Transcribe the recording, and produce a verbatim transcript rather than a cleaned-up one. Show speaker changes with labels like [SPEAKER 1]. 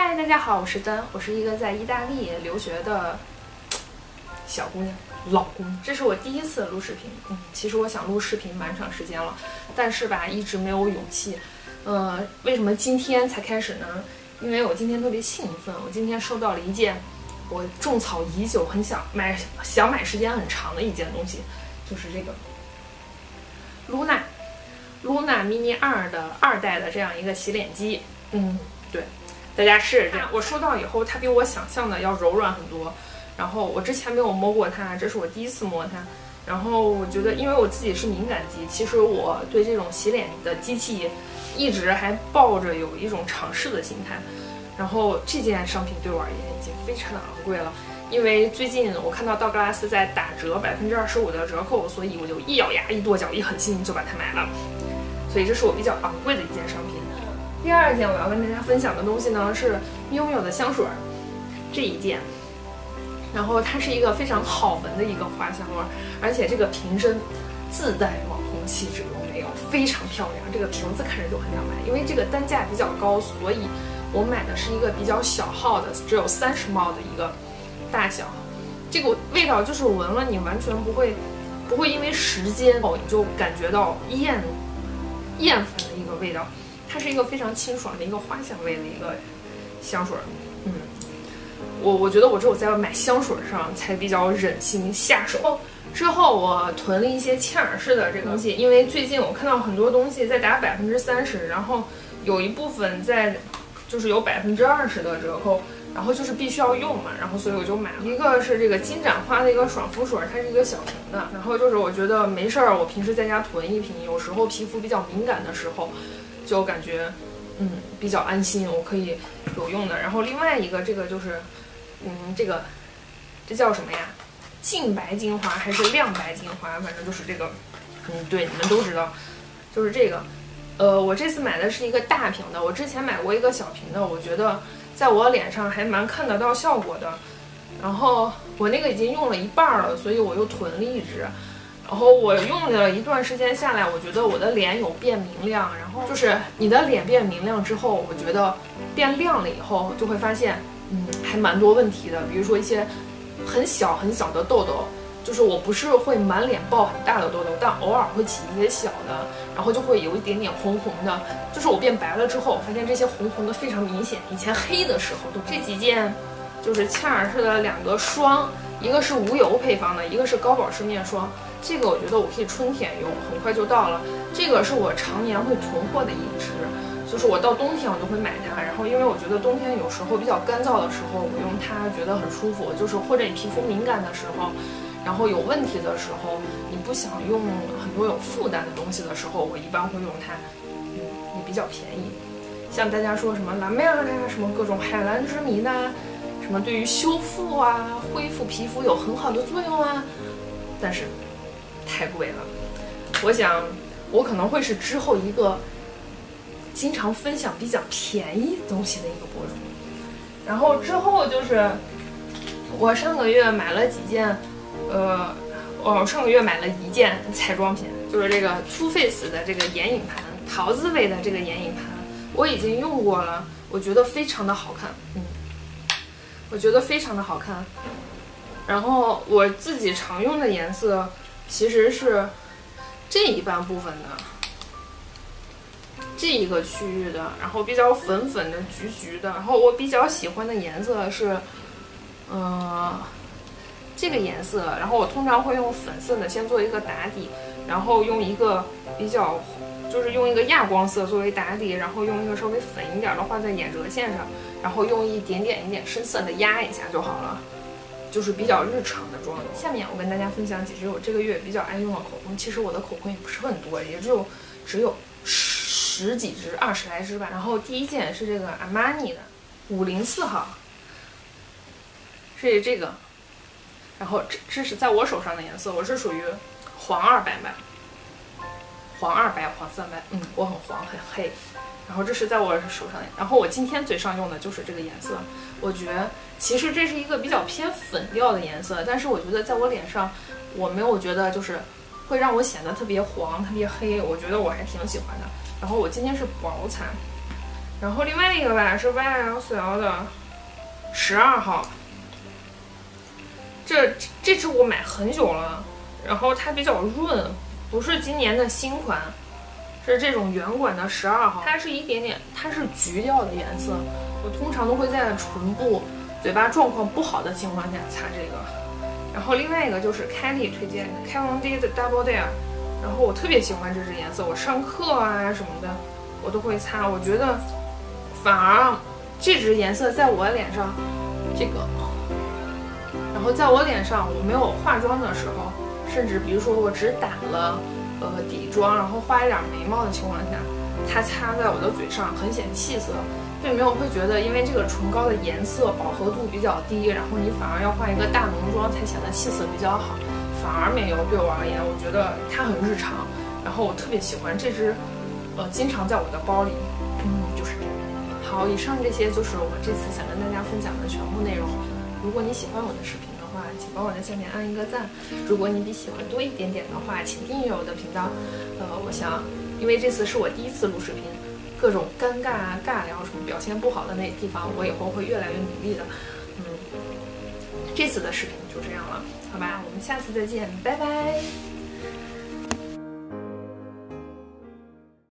[SPEAKER 1] 嗨，大家好，我是丹，我是一个在意大利留学的小姑娘，老姑娘。这是我第一次录视频，嗯，其实我想录视频蛮长时间了，但是吧，一直没有勇气。呃，为什么今天才开始呢？因为我今天特别兴奋，我今天收到了一件我种草已久、很想买、想买时间很长的一件东西，就是这个 Luna Luna Mini 二的二代的这样一个洗脸机。嗯，对，大家试试这样。我收到以后，它比我想象的要柔软很多。然后我之前没有摸过它，这是我第一次摸它。然后我觉得，因为我自己是敏感肌，其实我对这种洗脸的机器一直还抱着有一种尝试的心态。然后这件商品对我而言已经非常的昂贵了，因为最近我看到道格拉斯在打折百分之二十五的折扣，所以我就一咬牙一跺脚一狠心就把它买了。所以这是我比较昂贵的一件商品。第二件我要跟大家分享的东西呢是miu miu的香水，这一件。然后它是一个非常好闻的一个花香味，而且这个瓶身自带网红气质，有没有？非常漂亮，这个瓶子看着就很想买。因为这个单价比较高，所以我买的是一个比较小号的，只有三十毫升的一个大小。这个味道就是闻了你完全不会不会因为时间哦你就感觉到厌厌烦的一个味道。它是一个非常清爽的一个花香味的一个香水，嗯。我我觉得我只有在买香水上才比较忍心下手。之后我囤了一些切尔氏的这个东西，因为最近我看到很多东西在打百分之三十，然后有一部分在就是有百分之二十的折扣，然后就是必须要用嘛，然后所以我就买了一个是这个金盏花的一个爽肤水，它是一个小瓶的。然后就是我觉得没事儿，我平时在家囤一瓶，有时候皮肤比较敏感的时候，就感觉嗯比较安心，我可以有用的。然后另外一个这个就是。嗯，这个这叫什么呀？净白精华还是亮白精华？反正就是这个，嗯，对，你们都知道，就是这个。呃，我这次买的是一个大瓶的，我之前买过一个小瓶的，我觉得在我脸上还蛮看得到效果的。然后我那个已经用了一半了，所以我又囤了一支。然后我用了一段时间下来，我觉得我的脸有变明亮。然后就是你的脸变明亮之后，我觉得变亮了以后，就会发现。嗯，还蛮多问题的，比如说一些很小很小的痘痘，就是我不是会满脸爆很大的痘痘，但偶尔会起一些小的，然后就会有一点点红红的。就是我变白了之后，我发现这些红红的非常明显，以前黑的时候都。这几件就是切尔氏的两个霜，一个是无油配方的，一个是高保湿面霜。这个我觉得我可以春天用，很快就到了。这个是我常年会囤货的一支。就是我到冬天我就会买它，然后因为我觉得冬天有时候比较干燥的时候，我用它觉得很舒服。就是或者你皮肤敏感的时候，然后有问题的时候，你不想用很多有负担的东西的时候，我一般会用它，嗯，也比较便宜。像大家说什么蓝妹儿呀，什么各种海蓝之谜呐，什么对于修复啊、恢复皮肤有很好的作用啊，但是太贵了。我想我可能会是之后一个。经常分享比较便宜东西的一个博主，然后之后就是我上个月买了几件，呃，我上个月买了一件彩妆品，就是这个 Too Faced 的这个眼影盘，桃子味的这个眼影盘，我已经用过了，我觉得非常的好看，嗯，我觉得非常的好看。然后我自己常用的颜色其实是这一半部分的。这一个区域的，然后比较粉粉的、橘橘的，然后我比较喜欢的颜色是，呃，这个颜色。然后我通常会用粉色的先做一个打底，然后用一个比较，就是用一个亚光色作为打底，然后用一个稍微粉一点的画在眼折线上，然后用一点点一点深色的压一下就好了，就是比较日常的妆。下面我跟大家分享几支我这个月比较爱用的口红。其实我的口红也不是很多，也只有只有十几支、二十来支吧。然后第一件是这个阿玛尼的五零四号，是这个。然后这这是在我手上的颜色，我是属于黄二白吧，黄二白、黄三白，嗯，我很黄很黑。然后这是在我手上的，然后我今天嘴上用的就是这个颜色。我觉得其实这是一个比较偏粉调的颜色，但是我觉得在我脸上，我没有觉得就是会让我显得特别黄、特别黑，我觉得我还挺喜欢的。然后我今天是薄擦， 然后另外一个吧是 Y S L 的十二号，这这支我买很久了，然后它比较润，不是今年的新款，是这种圆管的十二号，它是一点点，它是橘调的颜色。我通常都会在唇部、嘴巴状况不好的情况下擦这个。然后另外一个就是开丽推荐的开蒙 D 的 Double Dare， 然后我特别喜欢这支颜色，我上课啊什么的我都会擦。我觉得反而这支颜色在我脸上，这个，然后在我脸上我没有化妆的时候，甚至比如说我只打了呃底妆，然后画一点眉毛的情况下，它擦在我的嘴上很显气色。并没有会觉得因为这个唇膏的颜色饱和度比较低，然后你反而要画一个大浓妆才显得气色比较好，反而没有。对我而言，我觉得它很日常，然后我特别喜欢这支，呃，经常在我的包里。嗯，就是这样。好，以上这些就是我这次想跟大家分享的全部内容。如果你喜欢我的视频的话，请帮我在下面按一个赞。如果你比喜欢多一点点的话，请订阅我的频道。呃，我想，因为这次是我第一次录视频。各种尴尬啊、尬聊什么表现不好的那地方，我以后会越来越努力的。嗯，这次的视频就这样了，好吧，我们下次再见，拜拜。